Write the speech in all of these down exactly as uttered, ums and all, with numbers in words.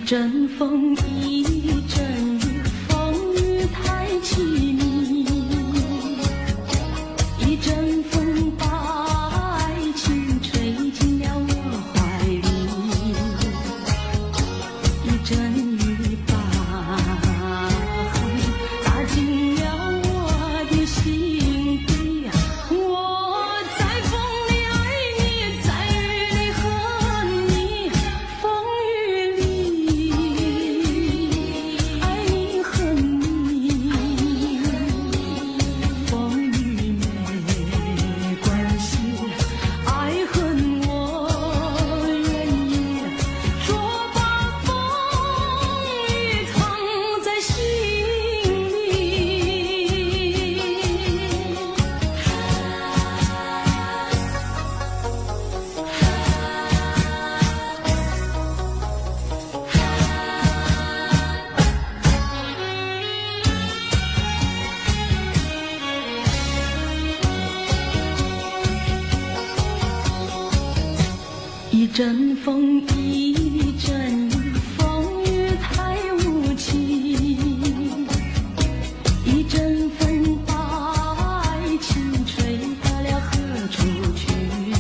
阵风，一阵雨，风雨太凄迷。一阵风把爱情吹进了我怀里，一阵雨把恨打进了我的心底。我在风里爱你，在雨里恨你，风雨里爱你恨你，风雨没关系，爱恨我愿意，说把风雨藏在心里。一阵风，一阵雨，风雨太无情。一阵风把爱情吹到了何处去？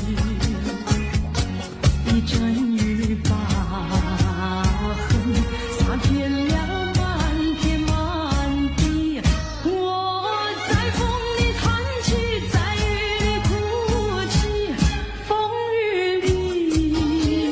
一阵雨把恨洒遍了满天满地。我在风里叹气，在雨里哭泣，风雨里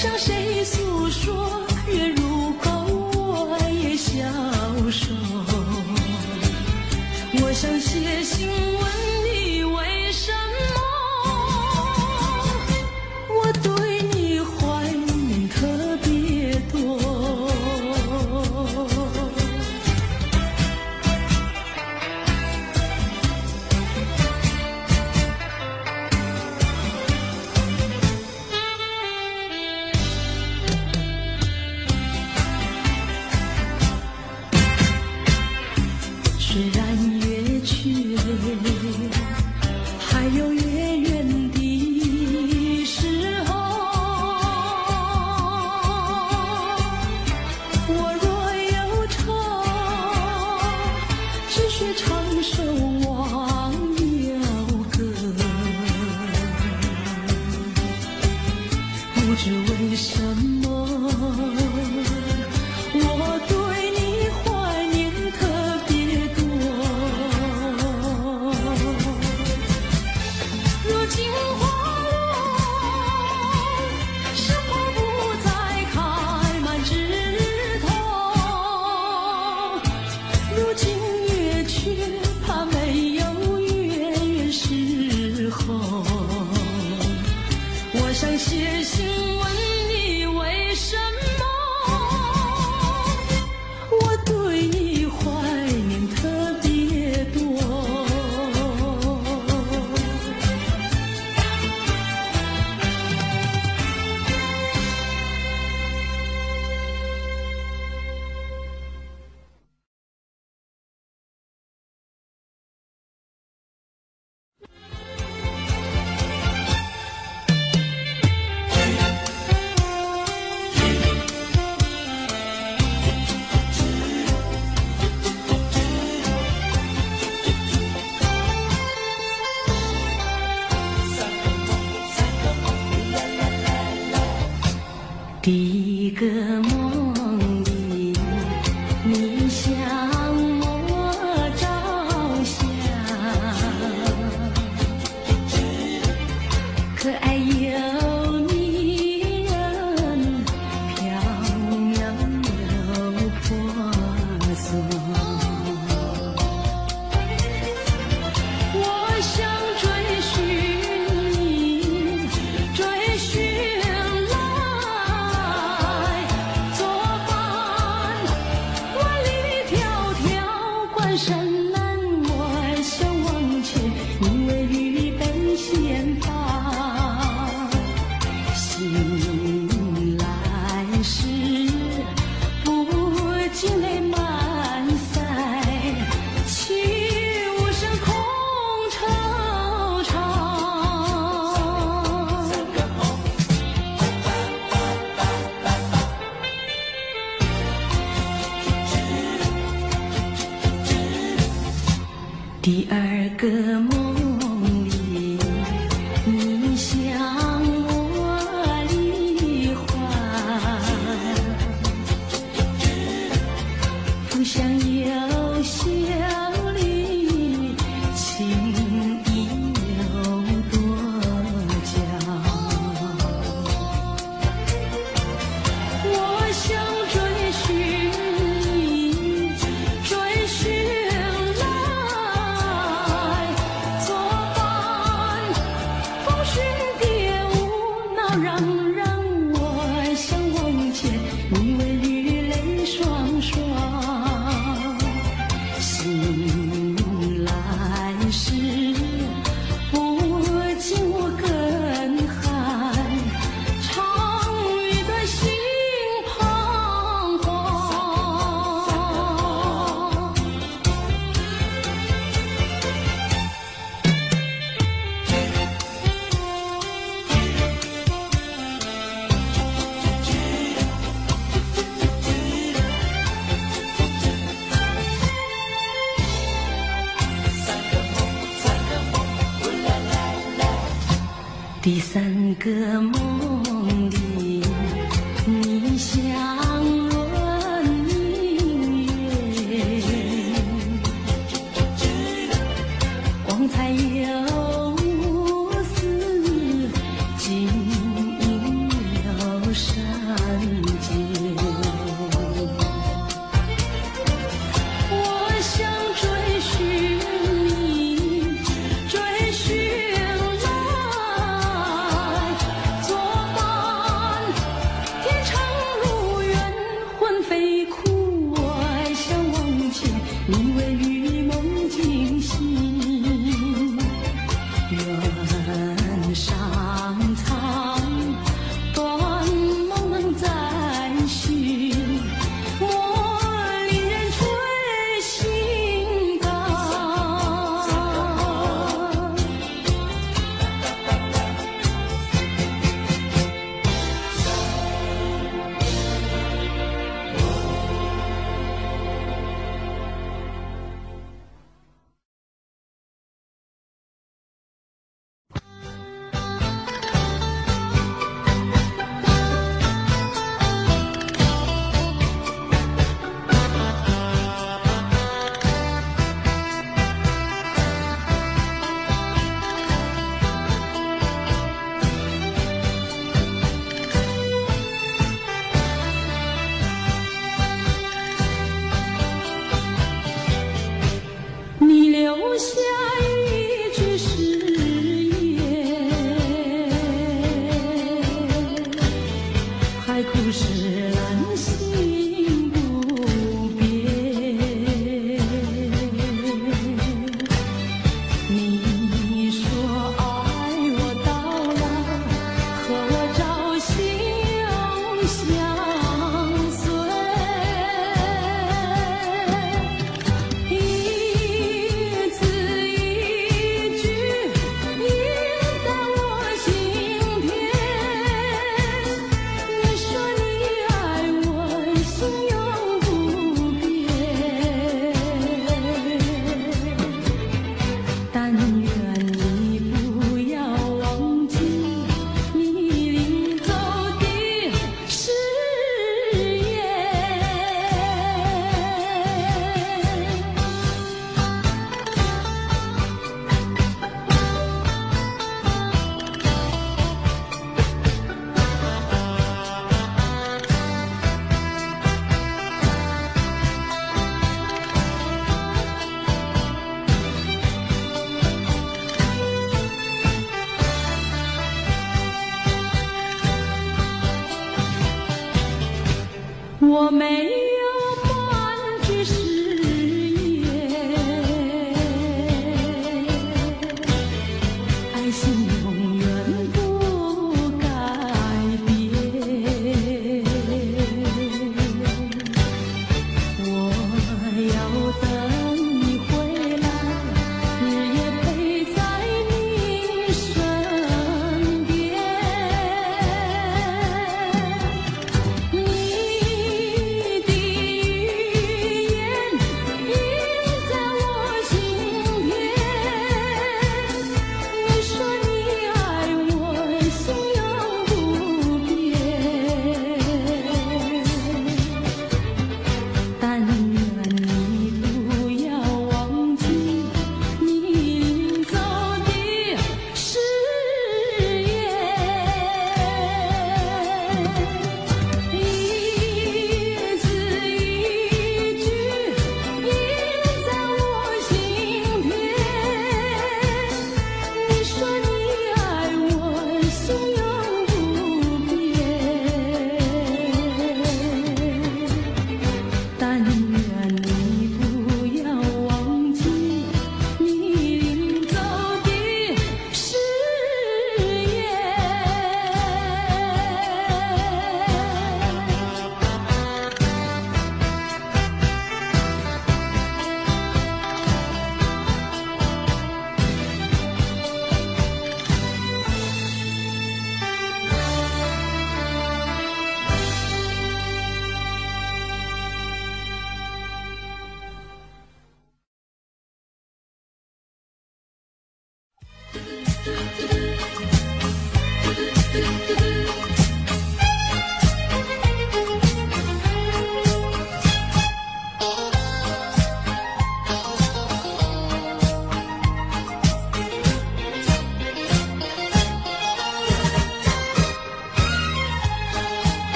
向谁诉说？月如钩，我也消瘦。我想写信问你为什么，我对你怀念特别多。虽然月缺，还有月圆的时候，我若有愁，只需唱首忘忧歌。不知为什么，我对你怀念特别多。如今花落，生活不再开满枝头。如今月缺，怕没有月圆时候。我想写信问你为什么，我对你怀念特别多。第一个梦里，你向我照相，可爱又迷人，飘渺又婆娑。我想追寻你，追寻来作伴。万里迢迢，关山难，我想往前，你为预备先发。醒来时，不禁泪满腮，泣无声空惆怅。第二个梦里，你向我离怀，不想有笑里，情意有多娇。我想追寻你，追寻来作伴。风寻蝶舞，闹嚷嚷，我想往前，你为绿泪双双。醒来时，不禁我更寒，长雨的心彷徨。第三个梦里，你向我明月，光彩有丝，晶莹有声。 我没有半句誓言，爱情永远不改变。我要等你回来，日夜陪在你身边。你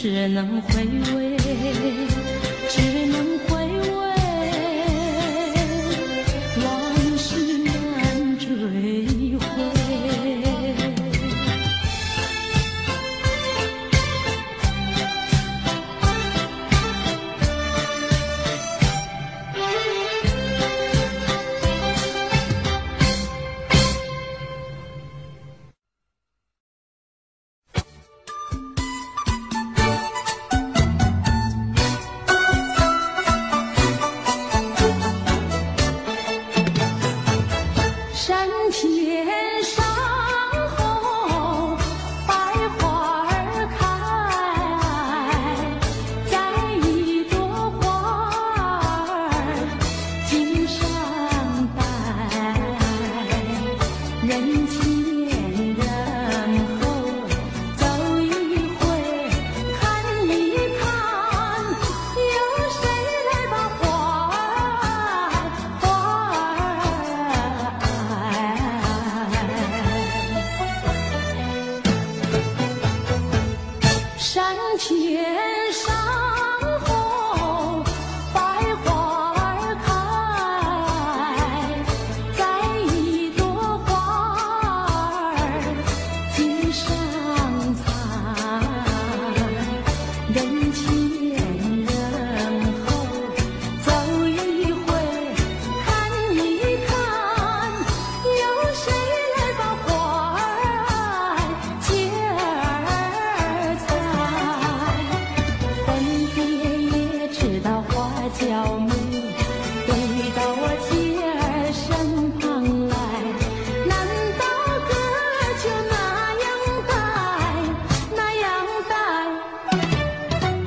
只能回味，只能回味，往事难追回。山前山后百花儿开，在一朵花儿襟上戴，人前人后走一回，看一看，有谁来把花儿花儿山前山后百花儿开，在一朵花儿襟上采，人前人后走一回，看一看，有谁来把花儿接儿采，分别也知道花娇美，对到我姐儿身旁来，难道哥就那样待，那样待？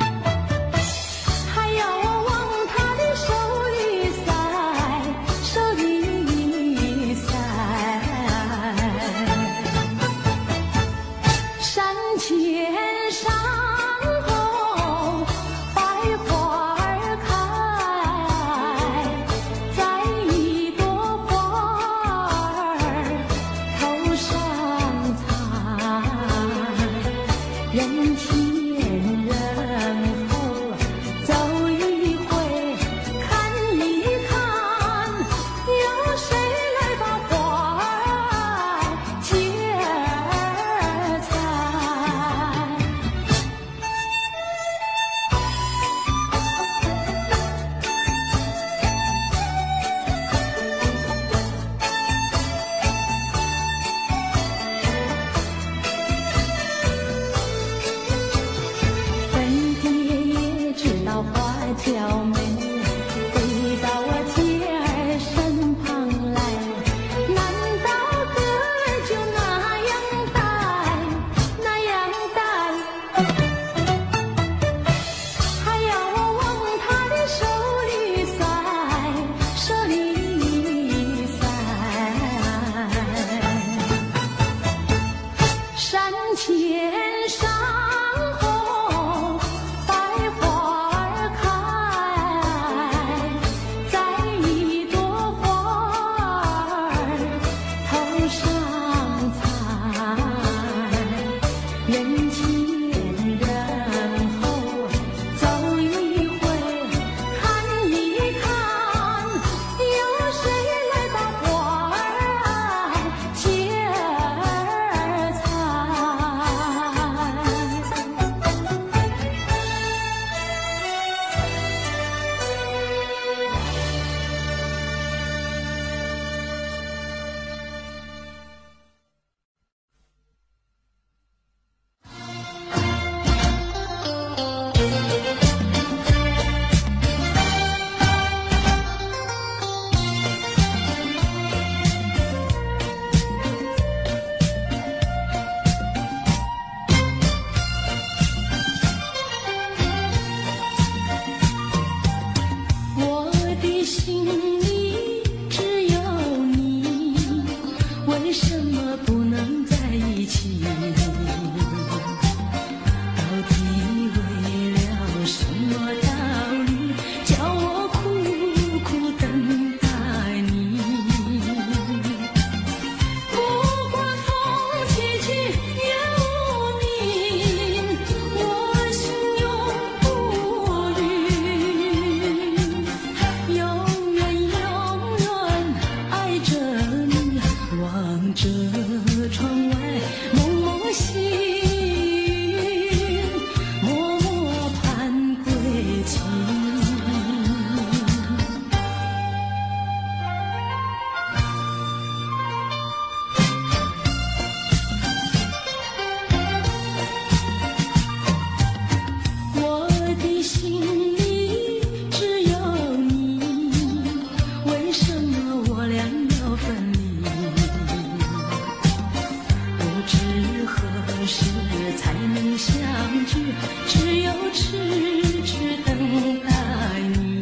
句，只有痴痴等待你。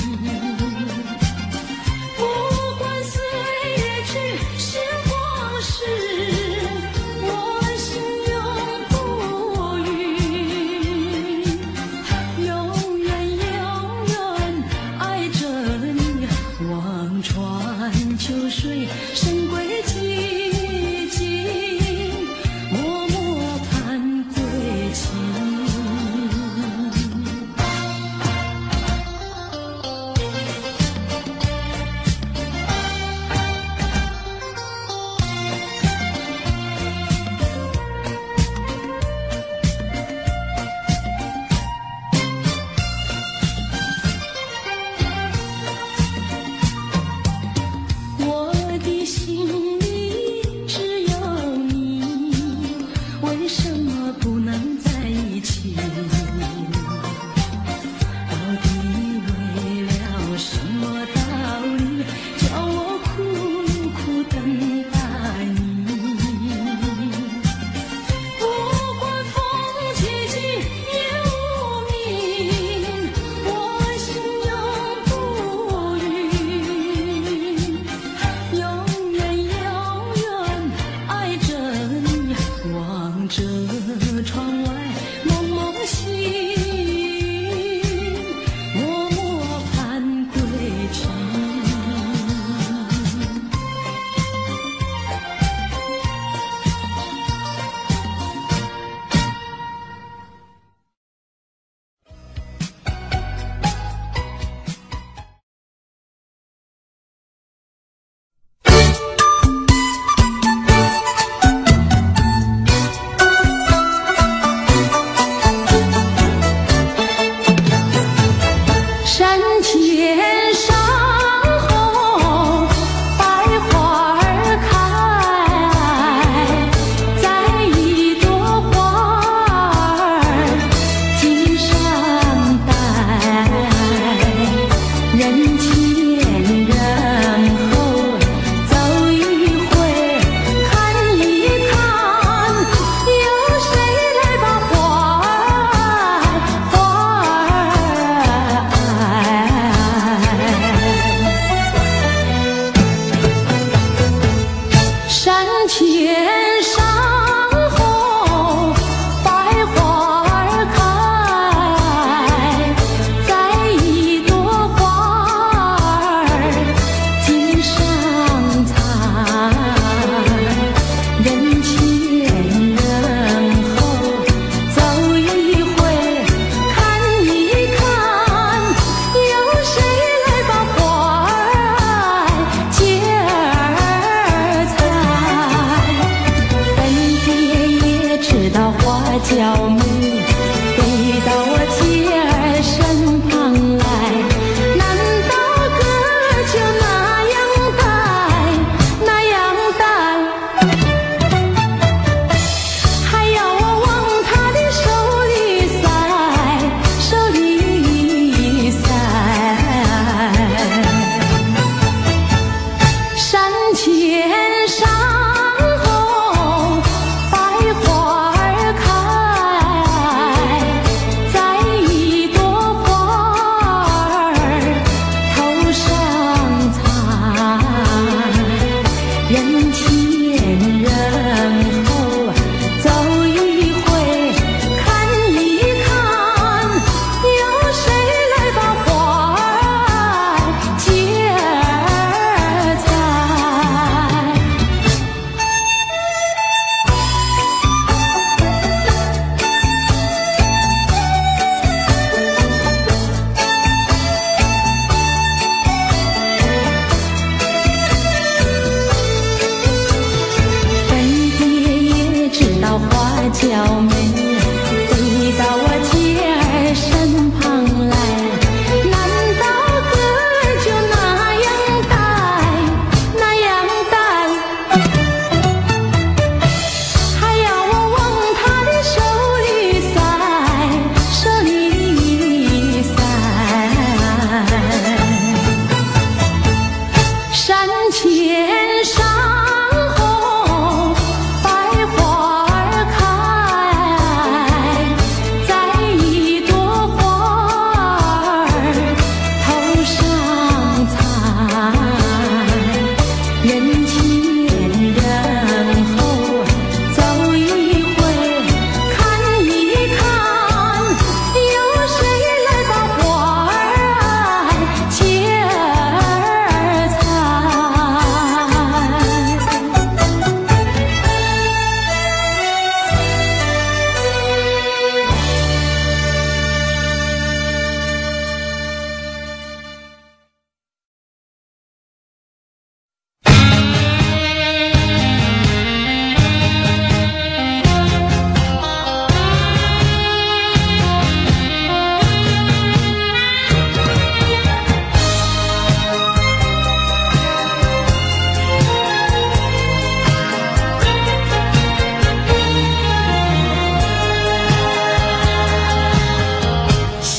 不管岁月去，时光逝，我心永不渝，永远永远爱着你。望穿秋水，深归寂静，默默盼归期。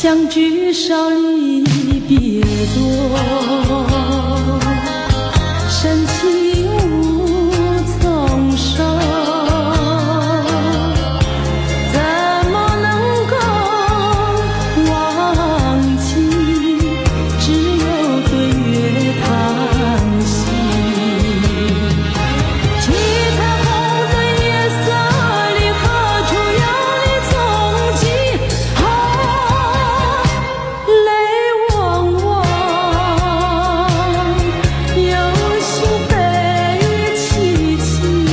相聚少离别多，深情无从收，怎么能够忘记？只有对月叹息。七彩虹的夜色里，何处有你踪迹？啊，泪汪汪，有心悲戚戚，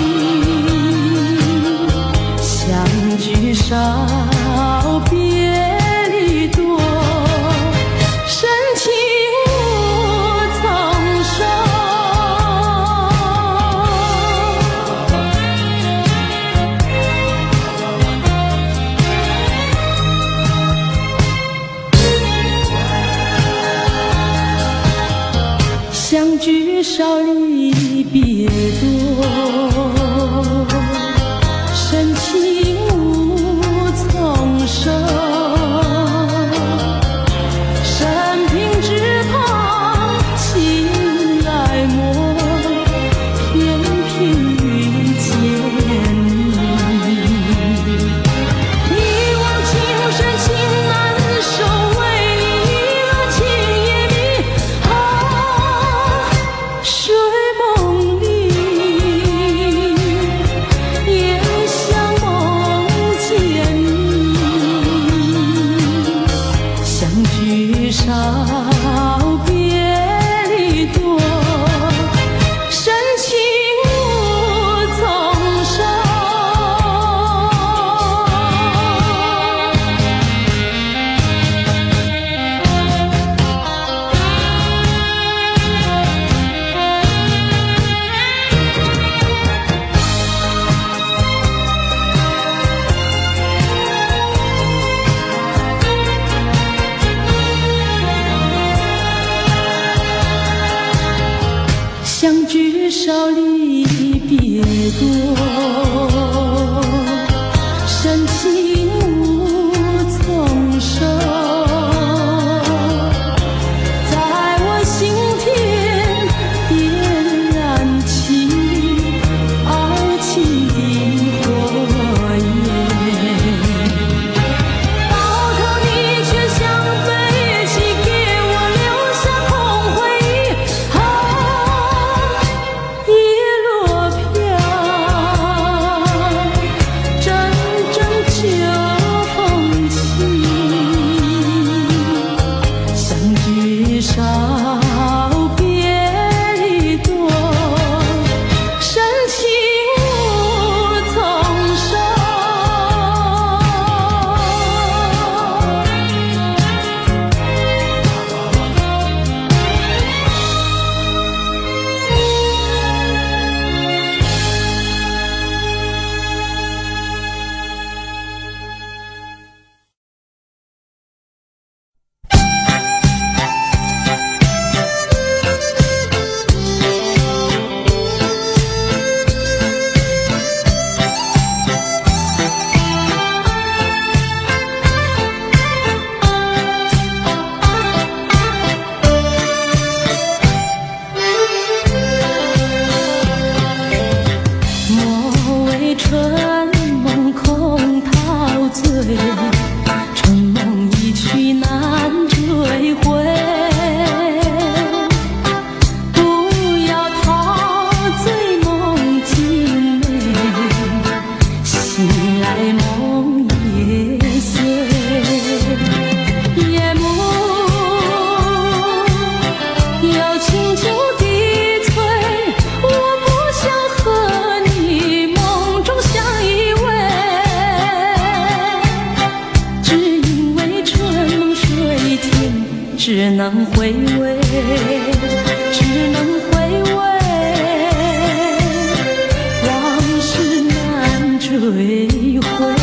相聚少，别离多，深情无从收。相聚少离别多，深情无从收。生平只怕情来磨，偏偏遇见你。一往情深情难收，为你了情也迷。啊，睡梦里也想梦见你，相聚少，别离多，深情无从收。相聚少离别多，深情无从收。在我心田点燃起爱情的火焰，到头你却像废弃，给我留下空回忆。啊，叶落飘，阵阵秋风起，相聚少，别离多，深情无从收。莫为春梦空陶醉，春梦一去难追回。不要陶醉梦境美，醒来梦也碎。夜幕有轻轻低垂，我不想和你梦中相依偎，只因为春梦水天，只能回味，只能回味，往事难追回。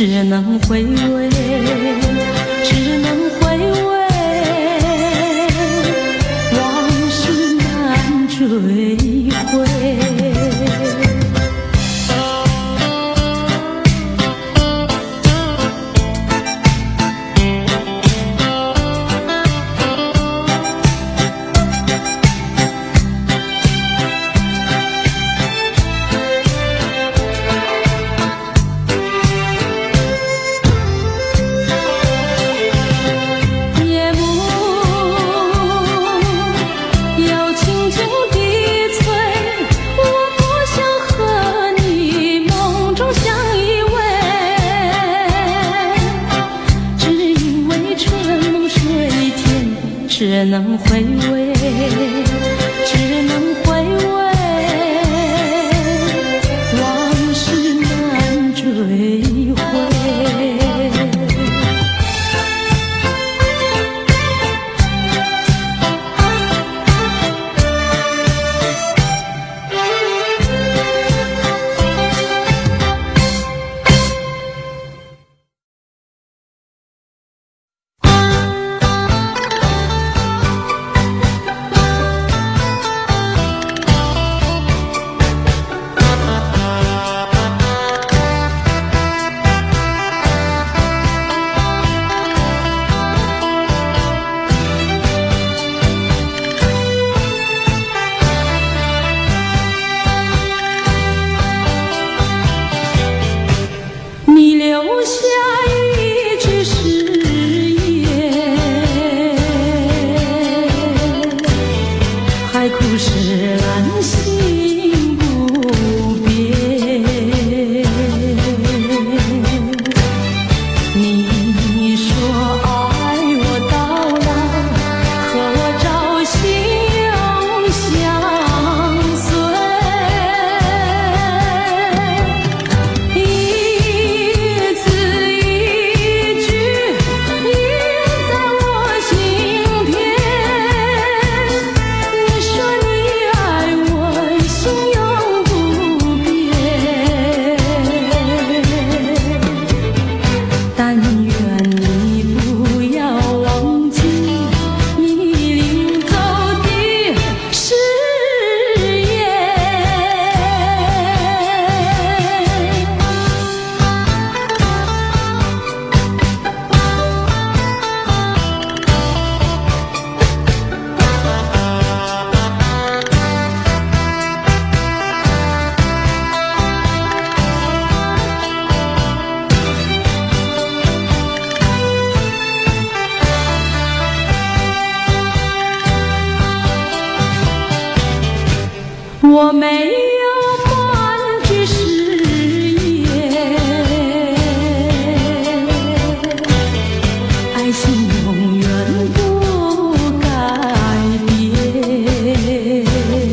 只能回味，只能回味，往事难追回。只能回味，只能回味，往事难追回。我没有半句誓言，爱情永远不改变。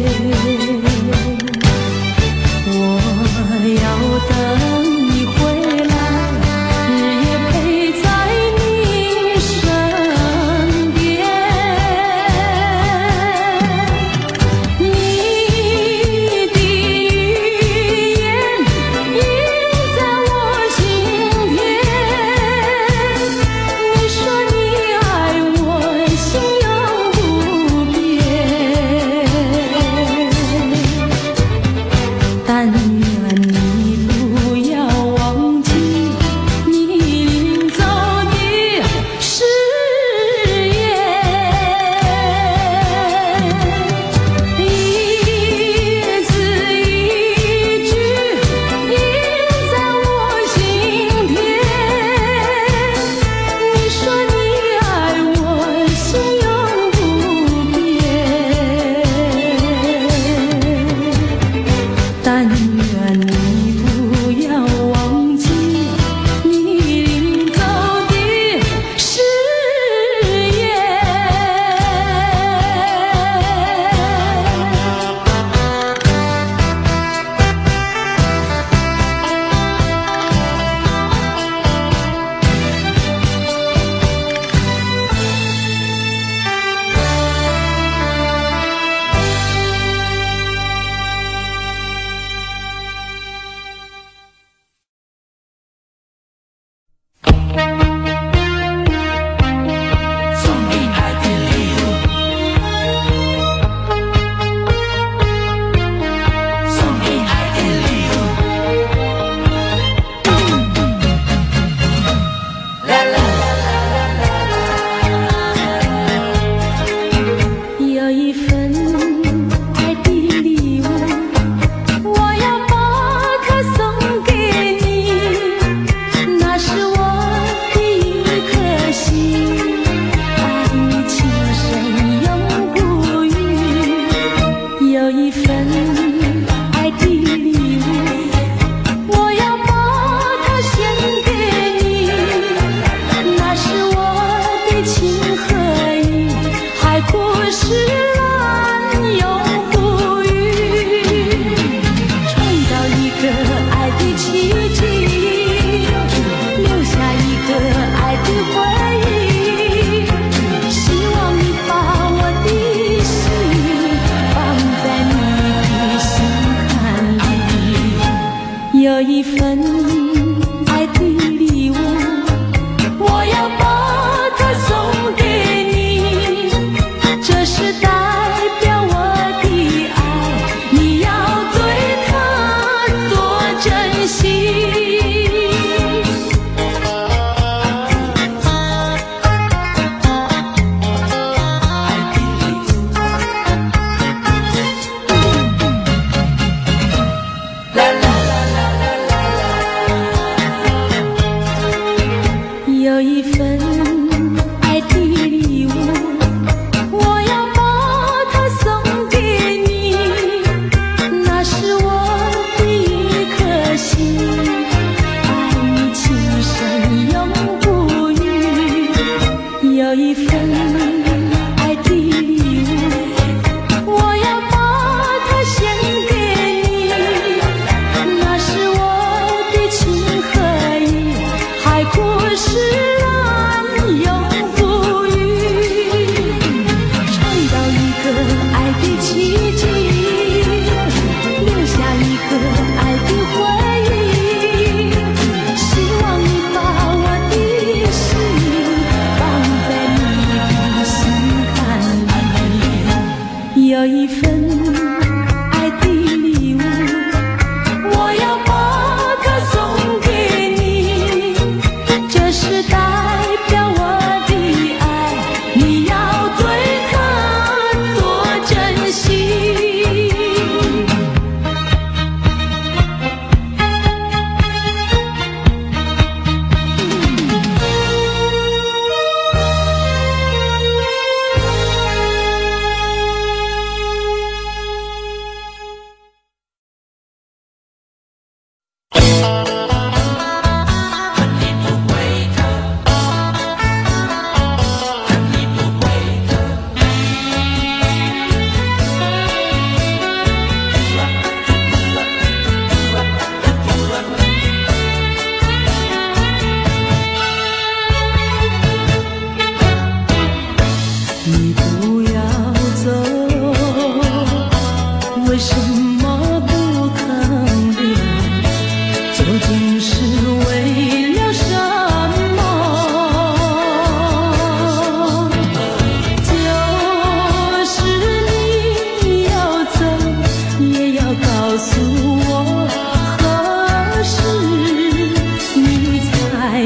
我要等你回来，日夜陪在你身边。你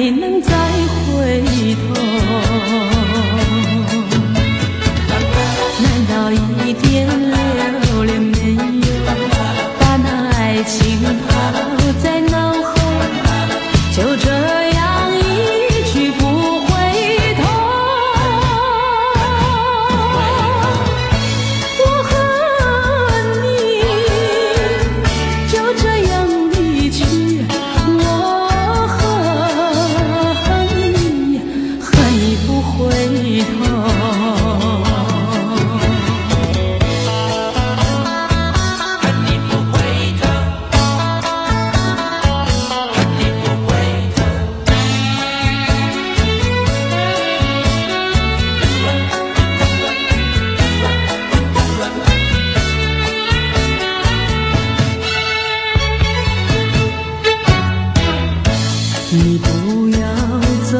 能再回头。难道一点留恋没有，把那爱情抛在脑后，就这样一去不回头。我和你就这样离去，我恨你，恨你不回头。你不要走，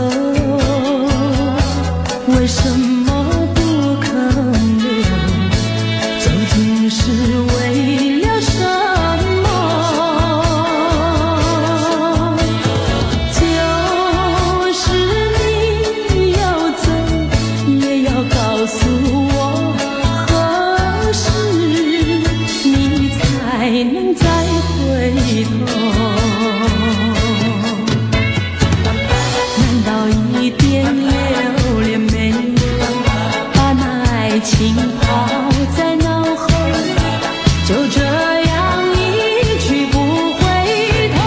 为什么不肯留？究竟是为了什么？就是你要走，也要告诉我，何时你才能再回头？一点留恋没有，把那爱情抛在脑后，就这样一去不回头。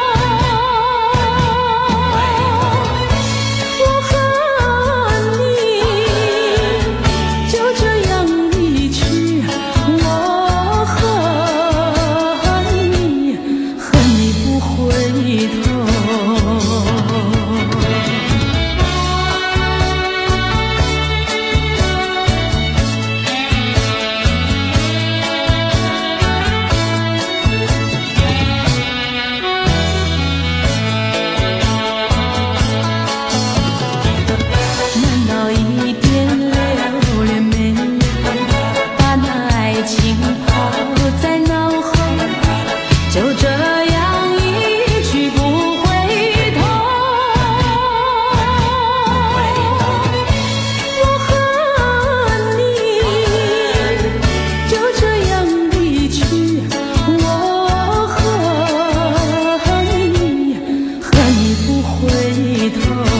我和你就这样离去，我恨你，恨你不回头。就这样一去不回头。我和你就这样离去，我恨你，恨你不回头。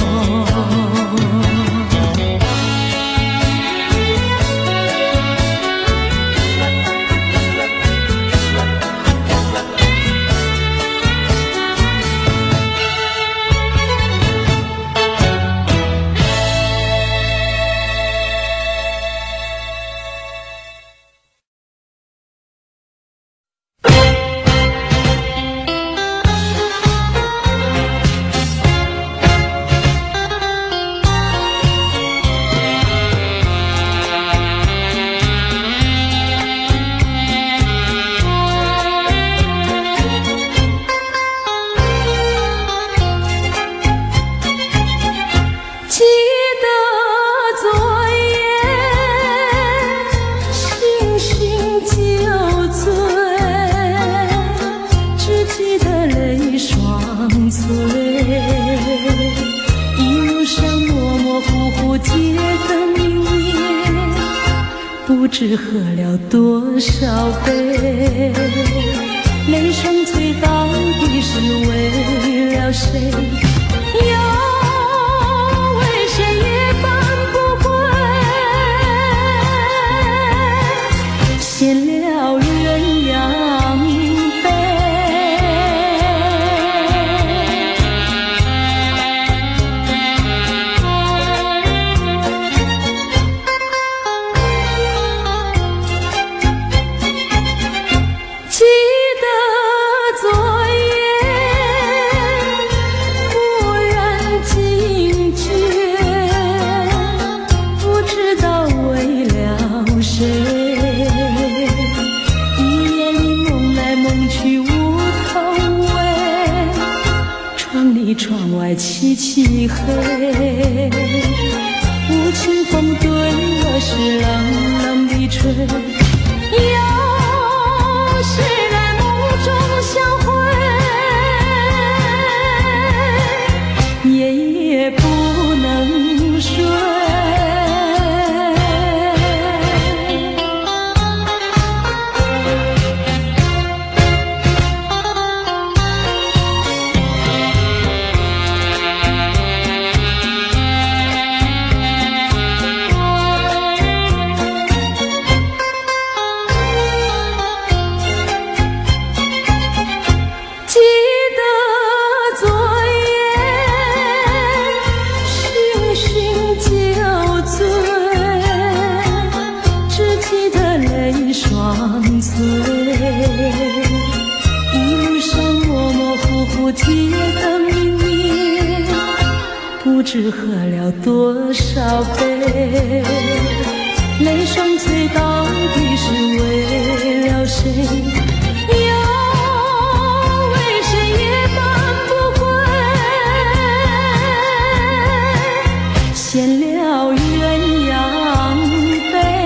一路上模模糊糊记得明月，不知喝了多少杯，泪双最到底是为了谁？又为谁夜半不归？闲了鸳鸯杯。记得昨夜蓦然惊觉，不知道为了谁，一夜里梦来梦去无头尾，窗里窗外漆漆黑，无情风对我是冷冷地吹，又是来梦中相会。 不知喝了多少杯，泪双醉到底是为了谁？又为谁夜半不归？闲了鸳鸯杯。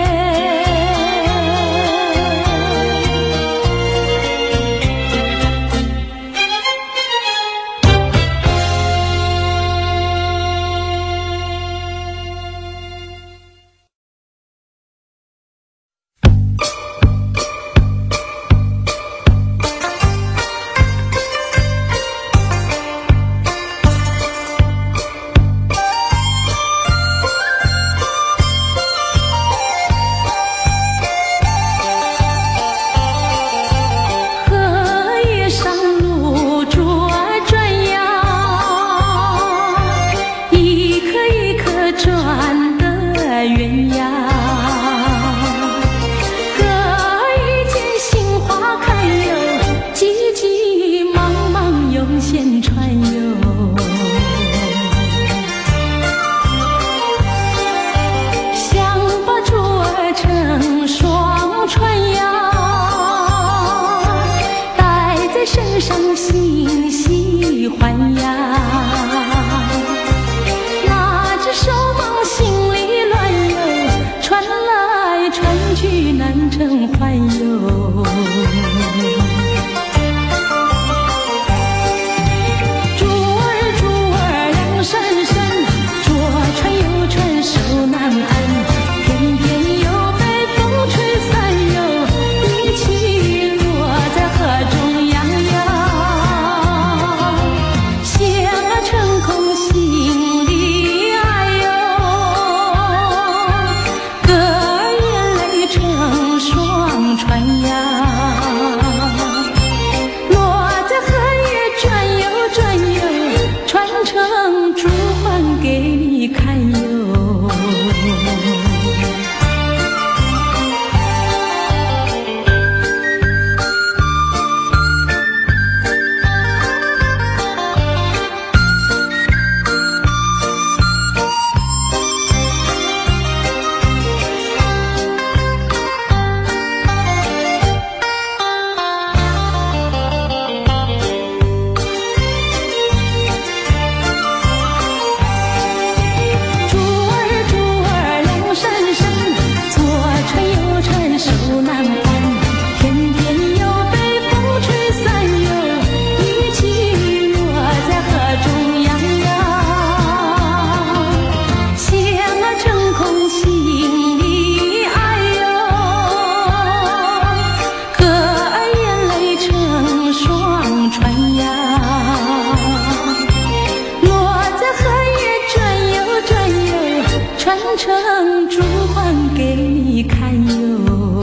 成珠还给你看哟，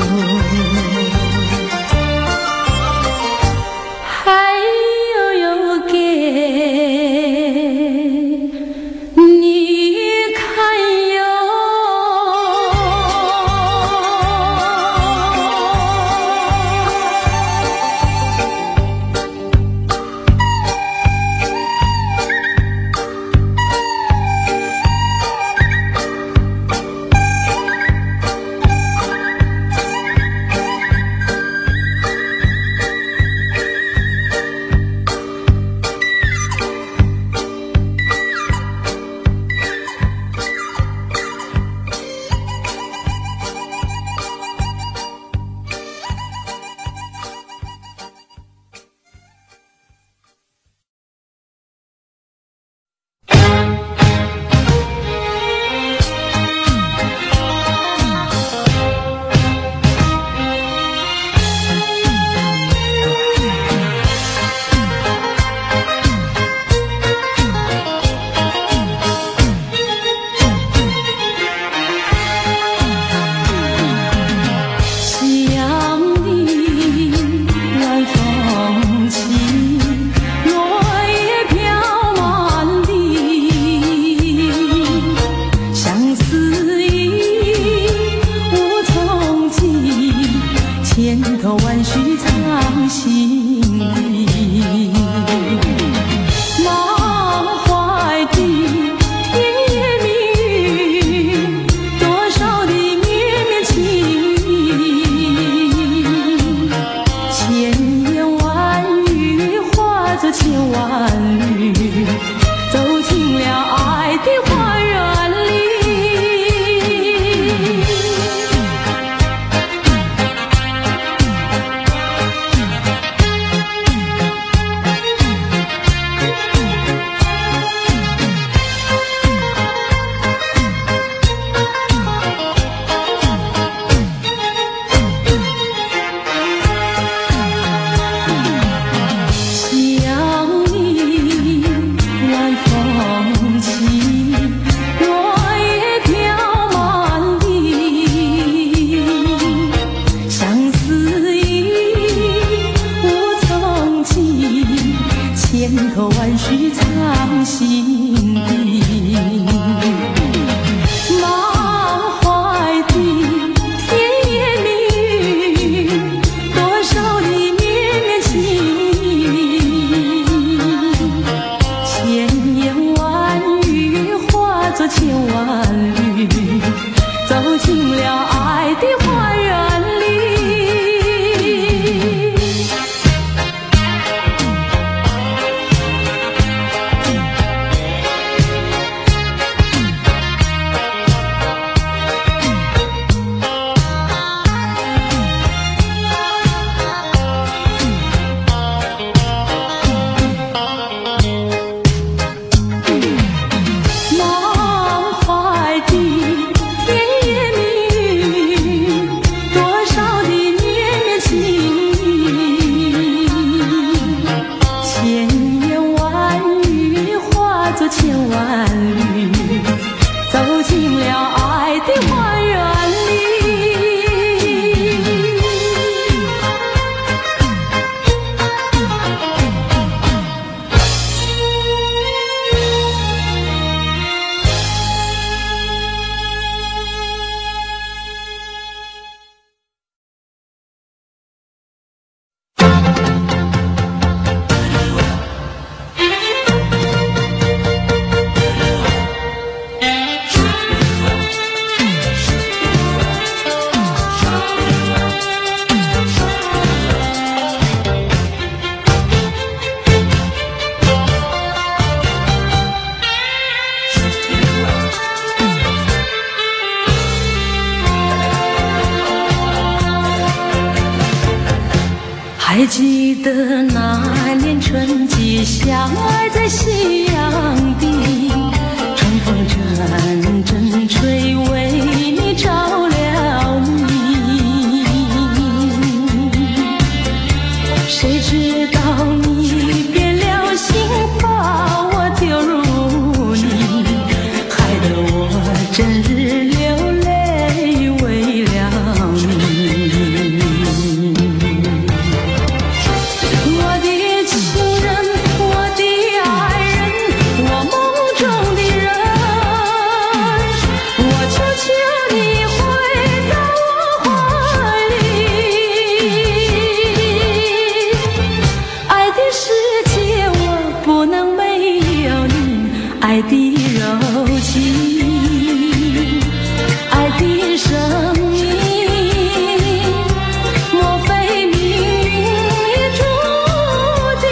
还有有给你看哟。 万缕，走进了爱的花园里。还记得那年春季，相爱在夕阳底，春风阵阵吹，为你着了迷。谁知道你变了心，把我丢入泥，害得我整日流泪为了你。爱的柔情，爱的生命，莫非命运注定？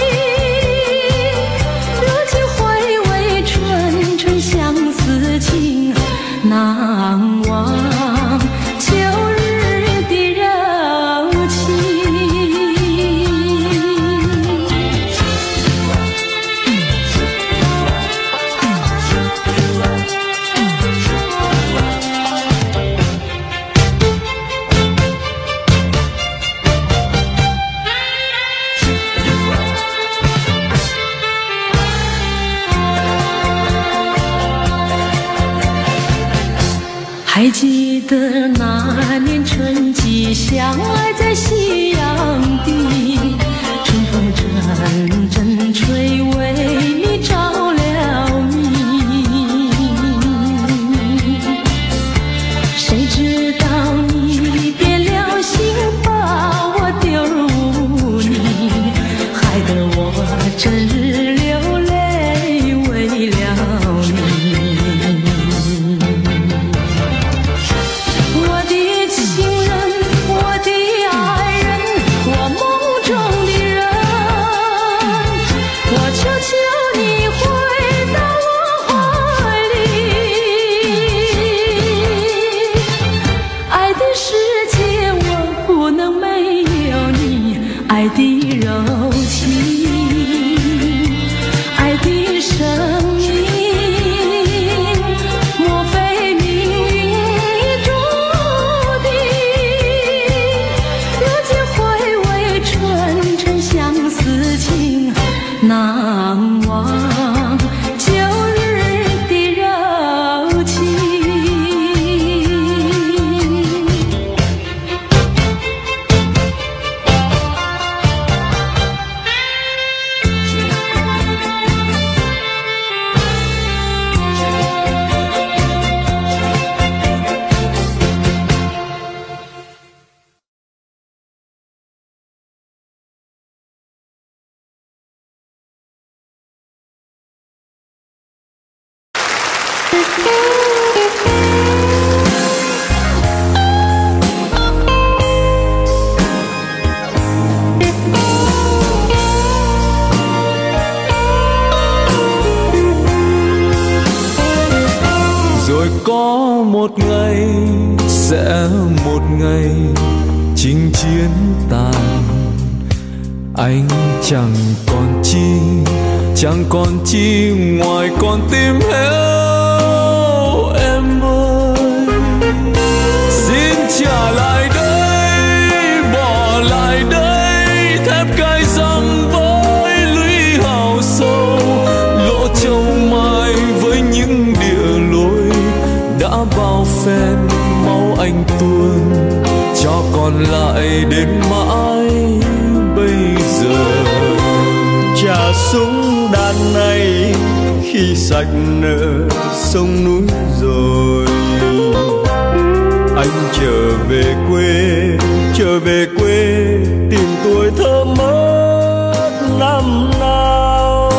如今回味纯纯相思情，难忘旧日的柔情。还记得那年春季，相爱在夕阳底，春风阵阵吹，为你着了迷。谁知道你变了心，把我丢入泥，害得我整日流泪为了你。爱的柔情，爱的生命，莫非命运注定？如今回味纯纯相思情，难忘旧日的柔情。Thank you. có một ngày, sẽ một ngày chinh chiến tàn. Anh chẳng còn chi, chẳng còn chi ngoài con tim héo em ơi. Xin trả lại đây, bỏ lại đây thép cay răng với lũy hào sâu, lỗ châu mai với những địa lối đã bao phen máu anh tuôn, cho còn lại đến mãi bây giờ. Trả súng đạn này khi sạch nợ sông núi rồi, anh trở về quê, trở về quê tìm tuổi thơ mất năm nào.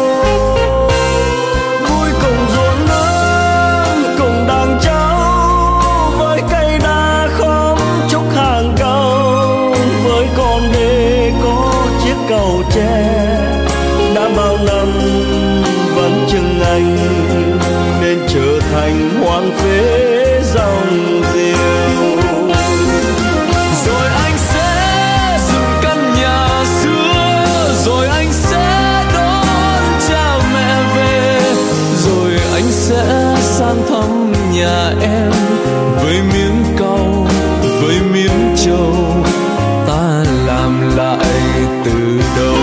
Vui cùng ruộng nương cùng đàn cháu, với cây đa khóm trúc hàng cao, với con đê có chiếc cầu tre đã bao năm vẫn chừng anh, nên trở thành hoang phế dòng diều. Rồi anh sẽ dựng căn nhà xưa, rồi anh sẽ đón cha mẹ về, rồi anh sẽ sang thăm nhà em với miếng cau, với miếng trầu, ta làm lại từ đầu.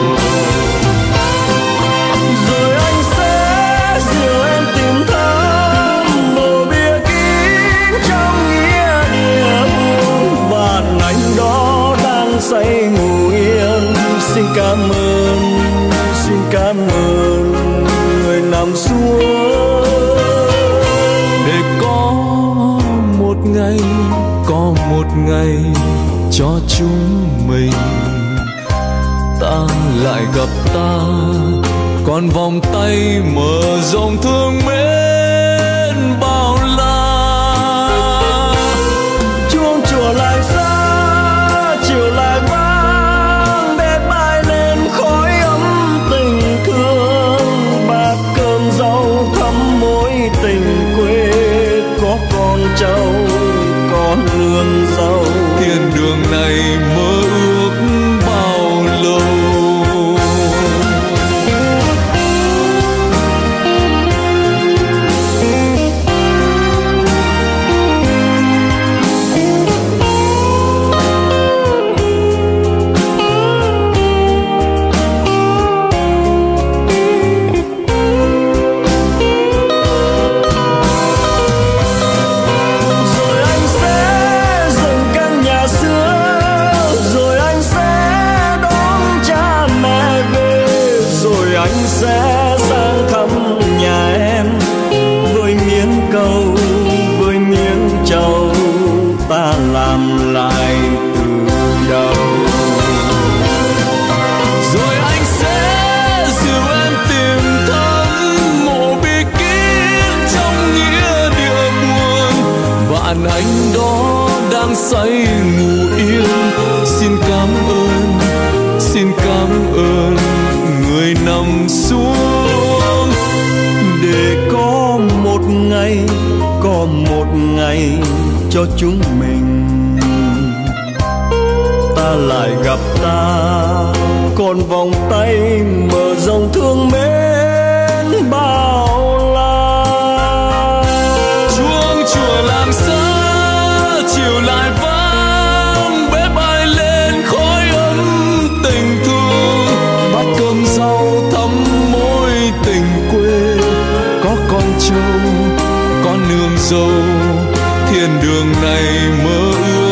Rồi anh sẽ dìu em tìm thăm mộ bia kín trong nghĩa địa buồn, bạn anh đó đang say ngủ yên. Xin cảm ơn, xin cảm ơn người nằm xuống. Để có một ngày, có một ngày cho chúng mình, ta lại gặp ta, còn vòng tay mở rộng thương mến bao la. Chuông chùa lại xa, chiều lại vang, bếp ai lên khói ấm tình thương. Bát cơm rau thắm mối tình quê, có con cháu, có nương rau. Thiên đường này mơ ước bao lâu. Sẽ sang thăm nhà em với miếng câu, với miếng trầu, ta làm lại từ đầu. Rồi anh sẽ dìu em tìm thăm mộ bia kín trong nghĩa địa buồn, bạn anh đó đang say ngủ yên. Xin cảm ơn, xin cảm ơn người nằm xuống. Để có một ngày, có một ngày cho chúng mình, ta lại gặp ta, còn vòng tay mở rộng thương mến bao la. Chuông chùa làng xa chiều lại vang, bếp ai lên khói ấm tình thương. Bát cơm rau thắm mối tình quê, có con trâu, có nương dâu. Thiên đường này mơ ước